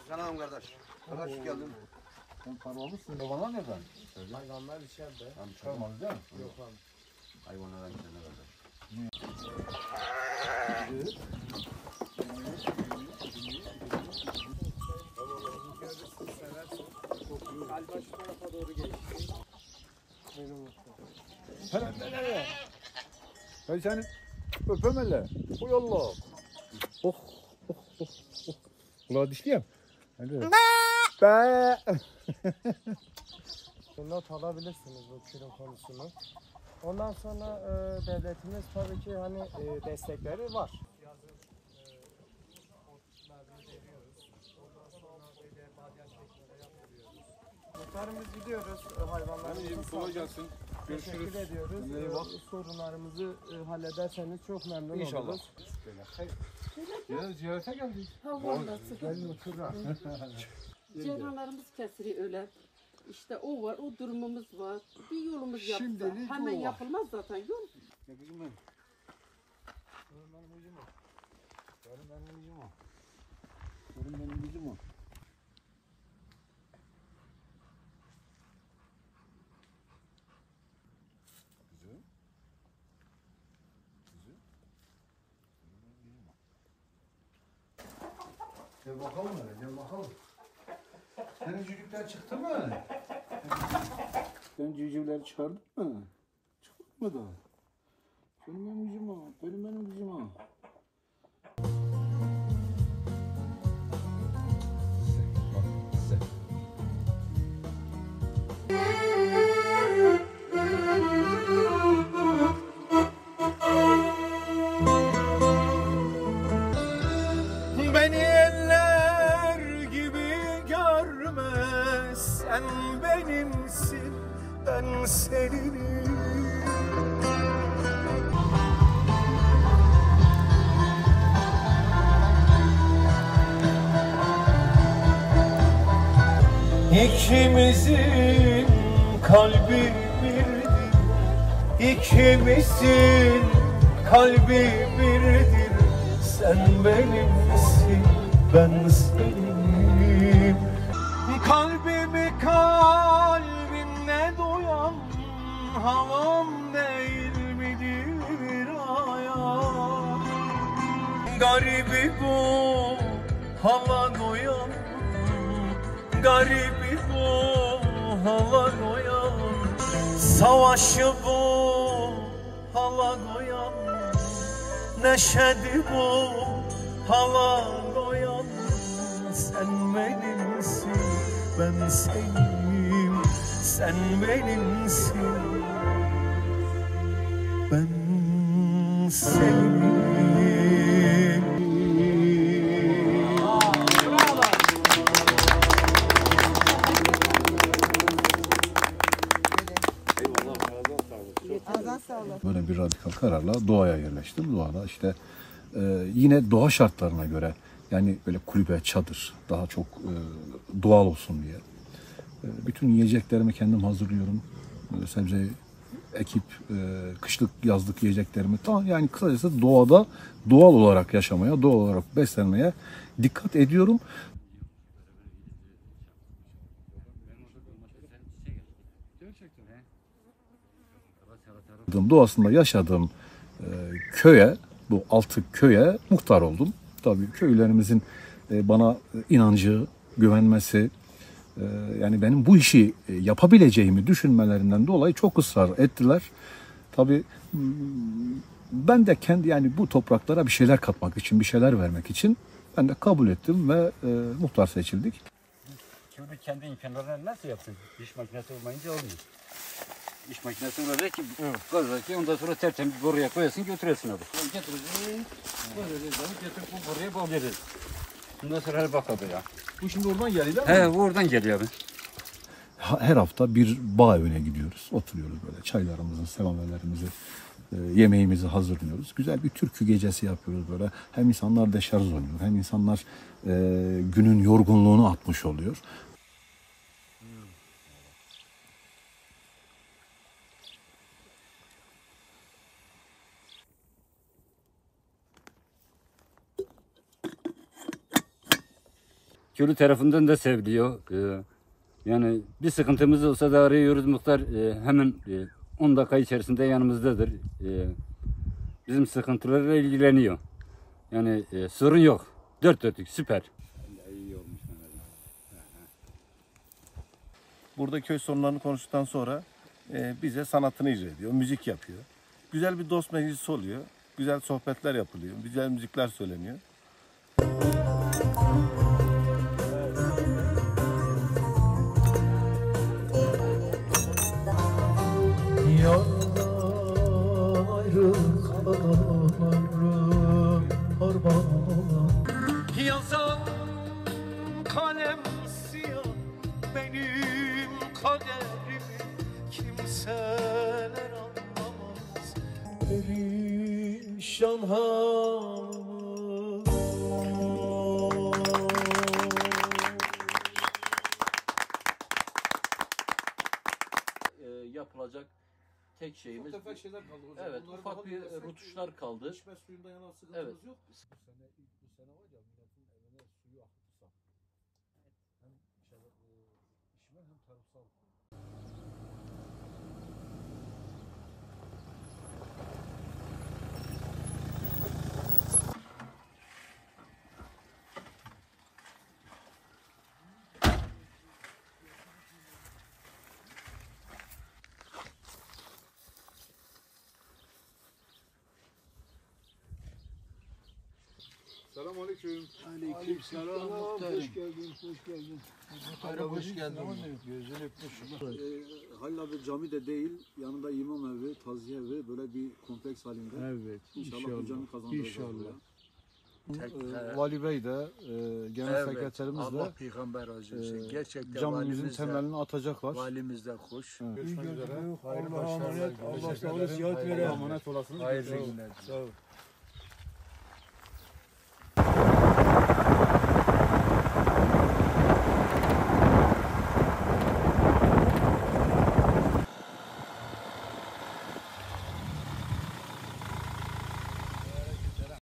Selam kardeş. Kardeş geldin. Sen paralamışsın. Hayvanlar nereden? Hayvanlar içeride. Tamam çıkarmadın değil mi? Yok abi. Hayvanlardan kendine kardeş. Galiba şu tarafa doğru geçti. Sen nereye? Ben seni öpem hele. Oy Allah. Oh. Kulağı dişliyem. Hadi. Be. Not alabilirsiniz bu kürün konusunu. Ondan sonra devletimiz tabii ki hani destekleri var. Yazın otlarını veriyoruz. Ondan sonra böyle balya şeklinde yapıyoruz. Muhtarımız gidiyoruz hayvanlarımızı Kolay sağlık. gelsin. Teşekkür Görüşürüz. ediyoruz. Kendine iyi bak. Sorunlarımızı hallederseniz çok memnun İnşallah. oluruz. Ya ziyarete geldik. Hava nasıl? Gelin otur ha. Ceylanlarımız kesiliyor öyle. İşte o var, o durumumuz var. Bir yolumuz yapsa. Şimdilik Hemen o var. yapılmaz zaten yol. Ne kızım benim? Benim kızım o. Benim kızım o. Benim kızım o. Kızım. Kızım. Gel bakalım hele, gel bakalım. Senin cücükler çıktı mı? Sen cücükleri çıkardın mı? Çıkmadı mı da? Benim kızım o, benim kızım o. Beni eller gibi görme, sen benimsin, ben seninim. İkimizin kalbi birdir, ikimizin kalbi birdir. Sen benimsin, ben senim. Kalbimi kalbimle doyan havam değil midir ayağım? Garibi bu hava doyan, garibi bu hava doyan, savaşı bu hava doyan, neşedi bu hava doyan. Sen benimsin, ben senim, sen benimsin, ben senim. Böyle bir radikal kararla doğaya yerleştim. Doğada işte yine doğa şartlarına göre yani böyle kulübe, çadır daha çok doğal olsun diye. Bütün yiyeceklerimi kendim hazırlıyorum. Sebze ekip, kışlık yazlık yiyeceklerimi tam yani kısacası doğada doğal olarak yaşamaya, doğal olarak beslenmeye dikkat ediyorum. Doğasında yaşadığım köye, bu altı köye muhtar oldum. Tabii köylerimizin bana inancı, güvenmesi, yani benim bu işi yapabileceğimi düşünmelerinden dolayı çok ısrar ettiler. Tabii ben de kendi yani bu topraklara bir şeyler katmak için, bir şeyler vermek için ben de kabul ettim ve muhtar seçildik. Şimdi kendi imkanlarını nasıl yapsın? İş makinesi olmayınca olmuyor. İş makinesi olacak ki, olacak ki ondan sonra tertemiz boruya koyasın götüresin abi. Getireceksin, böyle zaman getirip bu boruya bağlayacağız. Bundan sonra her bak abi ya. Bu şimdi oradan geliyor değil mi? He, bu oradan geliyor abi. Her hafta bir bağ evine gidiyoruz. Oturuyoruz böyle çaylarımızı, semaverlerimizi, yemeğimizi hazırlıyoruz. Güzel bir türkü gecesi yapıyoruz böyle. Hem insanlar deşarj oluyor, hem insanlar günün yorgunluğunu atmış oluyor. köylü tarafından da seviliyor. Yani bir sıkıntımız olsa da arıyoruz, muhtar hemen 10 dakika içerisinde yanımızdadır. Bizim sıkıntılarla ilgileniyor. Yani sorun yok. Dört dörtlük, süper. Burada köy sorunlarını konuştuktan sonra bize sanatını icra ediyor, müzik yapıyor. Güzel bir dost meclisi oluyor. Güzel sohbetler yapılıyor, güzel müzikler söyleniyor. Yazan kalem siyah benim kaderimi kimseler anlamaz. Perişan halımı yapılacak tek şeyimiz Ufak şeyler kaldı hocam. evet, Bunları ufak daha bir bilirsek rutuşlar kaldı. İçme suyundan yana sıkıntımız Evet. yok. Bu sene var ya milletin evine suyu akıtırsa. Hem işime hem tarımsal. Selamünaleyküm. Aleykümselam. Hoş geldin, hoş geldin. Hoş geldin. Gözünü öpmüş. Halil abi cami de değil, yanında imam evi, taziye evi, böyle bir kompleks halinde. Evet, İnşallah bu cami kazandıracağız. İnşallah. Vali Bey de, genel sekreterimiz de Allah peygamber razı olsun. Gerçekten camimizin temelini atacaklar. valimiz de hoş. Evet. Görüşmek üzere. Allah'a emanet. Allah sağlık, sıhhat verir. Emanet olasınız. Hayırlı günler. Sağ ol.